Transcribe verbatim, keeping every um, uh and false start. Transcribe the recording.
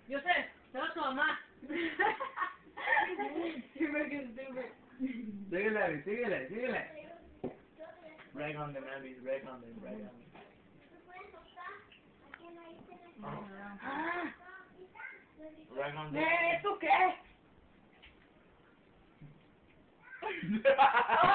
Yo sé, tengo a tu mamá. You're making stupid. Síguele, síguele, síguele. Break on them, Abby, break on them, break on them. Ah, Break on them. ¿Eso qué?